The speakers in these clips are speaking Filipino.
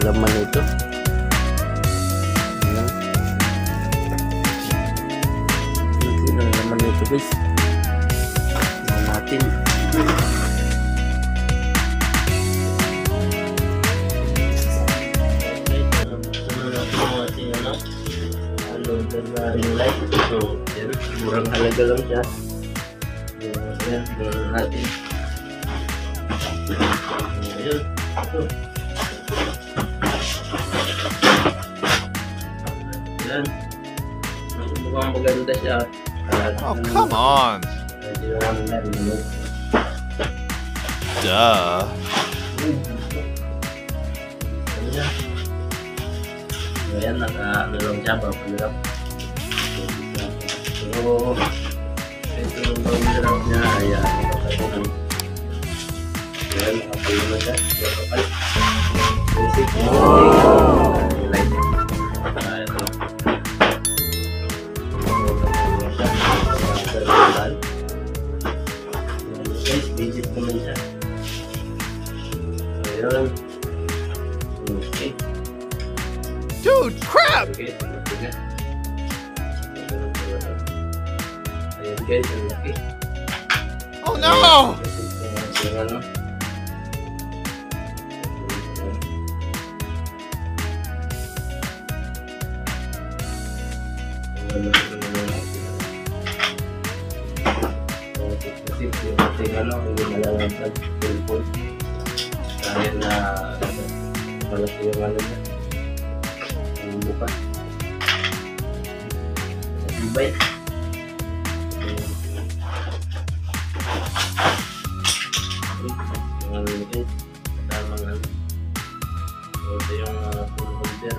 laman nito. Laki ng laman nito guys. Tingnan natin. Ringlight. So, yan, murang halaga lang siya. So, yan, gano'n natin. Ayan, ito. Ayan. Mukhang maganda siya. Oh, come on! Duh. Ayan, naka-along siya, papalirap. So, ito yung pag-alirap niya, ayan, nakapalirap. Ayan, nakapalirap na siya, nakapal. Basic, light. Ito. Guys, basic naman siya. Ayan. Okay. Dude, crap! Okay, tingnan. Ayan guys, ang laki. Oh no! Hindi malalantad telepon dahil na malaki yung ano niya, yung buka, matibay. Yung ano nito, katamang ano. So, ito yung full holder.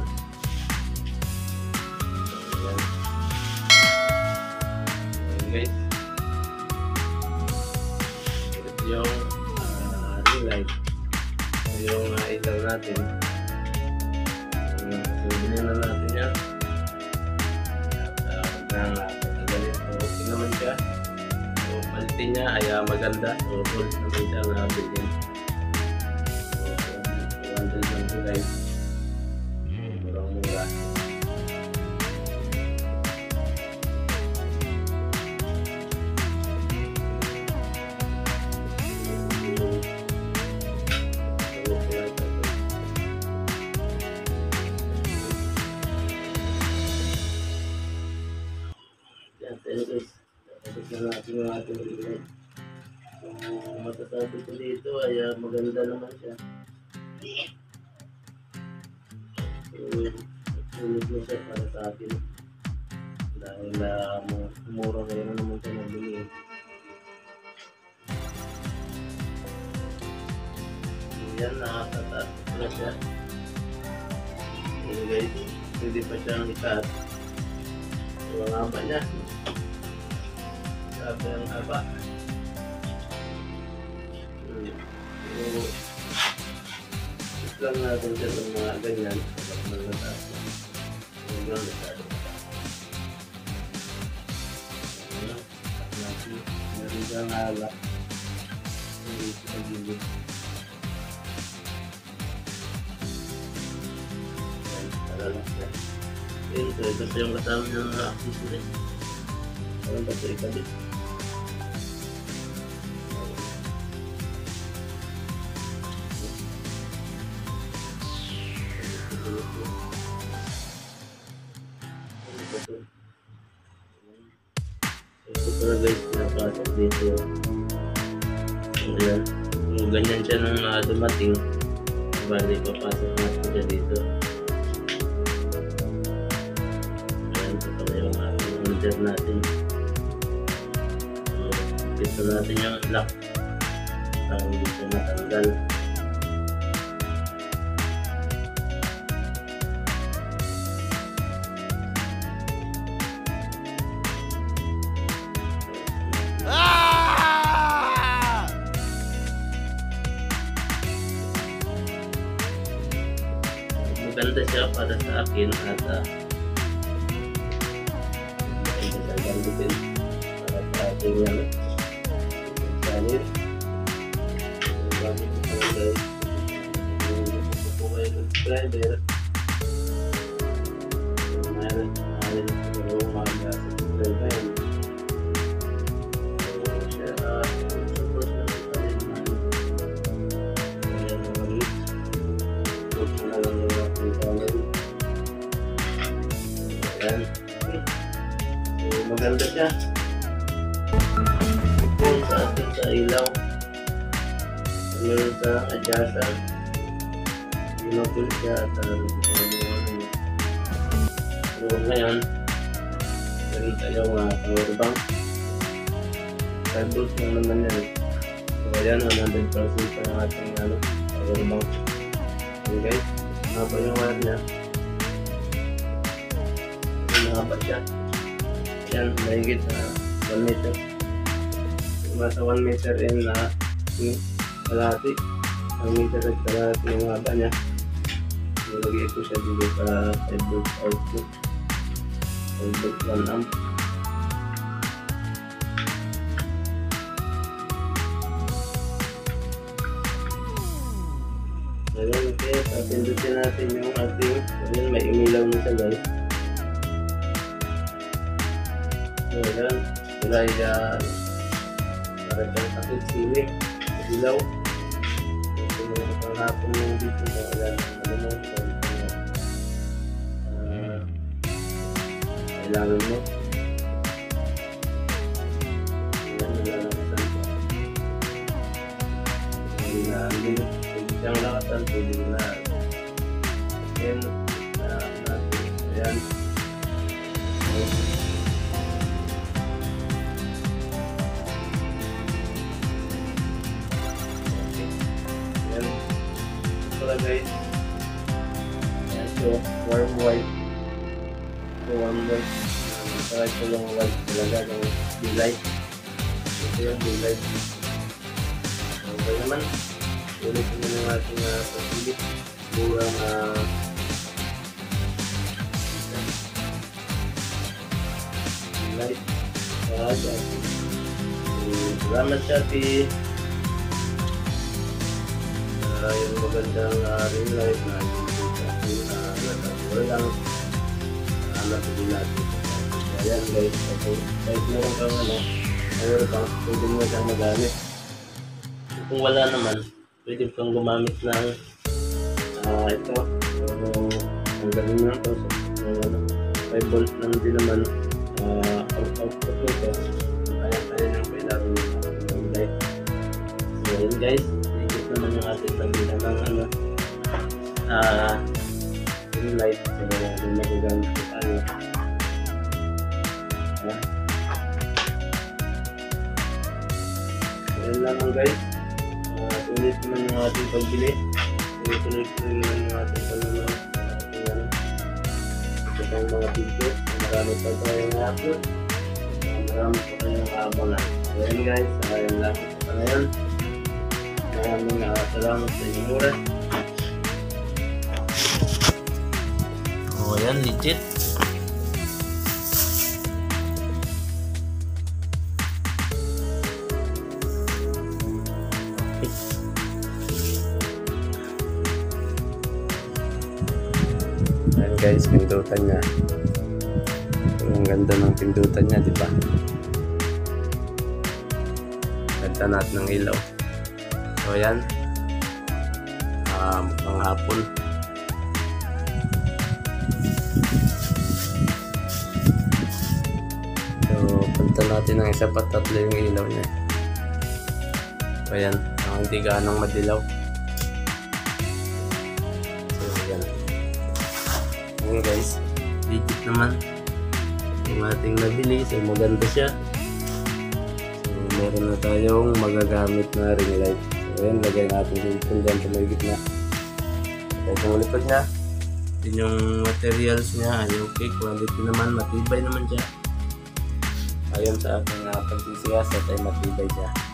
Ayan. Ayan guys. Yung ringlight, yung ilaw natin, bilhin na natin yan at ganito, okay naman siya. So palitin niya ay maganda, so full naman siya na bilhin. So 100 lang ito guys, murang mura. Yan guys, tapos na natin yung ating ringlight. So matasabi ko dito ay maganda naman siya. Sulit mo siya para sa atin dahil mura kayo na naman siya mabili. Yan, nakakataas na siya. So guys, hindi pa siyang ikat. So ang haba niya, sabi ang haba. So lang natin siya ng mga ganyan kapag malataas na. Hanggang masyado mataas. Meron siyang hala. Hindi sa gilid. Ito yung kasama ng accessory. Parang ba ito ikabit? Ito na guys, napasok dito. Ayan. Ganyan siya nung dumating. Bali, papasok natin siya dito. Natin. Ito natin yung lock para hindi siya matanggal. Maganda siya para sa akin at gamitin para sa ating channel. Gamit ko po guys. Gusto po kayo subscriber. Meron siguro umaga sa subscriber yan. So, share support na sa tayo naman. Ayan naman. Support na lang yung ating channel. Ayan. So, maganda siya. Ito sa atin sa ilaw. Meron sa adjustan. Pinapul siya at so ngayon meron tayong power bank. 5 volts na naman yan. So ayan, 100% pa yung ating power bank. So guys, mahaba yung wire nya. Mahaba siya. Ayan, mahigit 1 meter. Nasa 1 meter in kalahati. 1 meter at kalahati yung haba nya. Nilagay ko siya dito sa 5 volts output. 5 volts 1 amp. Ayan, okay. Pindutin natin yung ating, ayan, may umilaw na siya guys. So ayan, kulay para siyang takit siling, ilaw. So kung hapon yung dito na ayan, kailangan mo. Ayan, nalalabasan ko. Hindi siyang lakatan, pwede mo na. Ayan, ayan. Ayan. Ito lang guys. Ayan, so warm white. Warm white. Saka ito yung white talaga ng ringlight. Ito yung ringlight. Okay naman. Ulit naman yung ating pagpilit. Murang ringlight. Salamat Shopee. Yung magandang ringlight na wala lang natin natin. Ayan guys, kahit meron kang power bank, pwede mo siyang magamit. Kung wala naman, pwede kang gumamit ng ito. Ang galing mo lang ito. 5 volts lang din naman output nito. Kaya nang kailangan ng light. So ayan guys, ikot naman yung ating pagbilang ng light. So yung magagamit ko tayo. Ayan lamang guys. Ulit naman yung ating pagbili. Ulit naman yung ating panonood. Ito pang mga video. Marami pa tayong upload. Marami pa tayong abangan. So ayan guys. Ayan lang sa ngayon. Maraming salamat sa inyong oras. Ayan, legit. Ayan guys, pindutan niya. Ang ganda ng pindutan niya, di ba? Ganda natin ng ilaw. So ayan. Mukhang hapon. Punta natin ng isa pa, tatlo yung ilaw niya. So ayan, hindi ganang madilaw. So ayan. Ayan guys, legit naman yung ating nabili. So maganda siya. So meron na tayong magagamit na ring light. So ayan, lagay natin yung dyan sa may gitna. Kaya yung likod niya, din yung materials niya ay okay, quality naman, matibay naman siya. Ayon sa aking pagsisiyasat ay matibay siya.